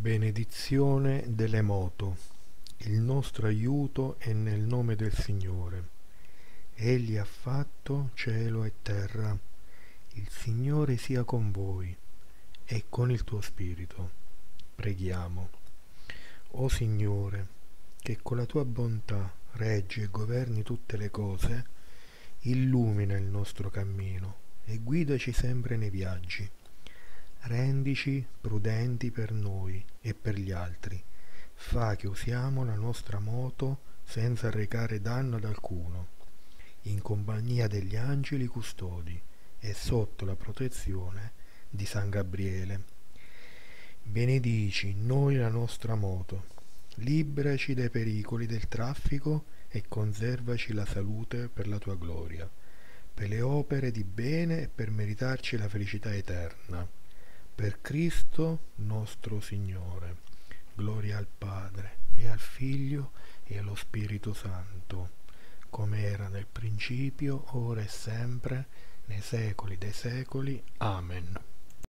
Benedizione delle moto. Il nostro aiuto è nel nome del Signore. Egli ha fatto cielo e terra. Il Signore sia con voi e con il tuo spirito. Preghiamo. O Signore, che con la tua bontà reggi e governi tutte le cose, illumina il nostro cammino e guidaci sempre nei viaggi. Rendici prudenti per noi e per gli altri. Fa che usiamo la nostra moto senza recare danno ad alcuno, in compagnia degli angeli custodi e sotto la protezione di San Gabriele. Benedici in noi la nostra moto, liberaci dai pericoli del traffico e conservaci la salute per la tua gloria, per le opere di bene e per meritarci la felicità eterna. Per Cristo nostro Signore. Gloria al Padre, e al Figlio, e allo Spirito Santo, come era nel principio, ora e sempre, nei secoli dei secoli. Amen.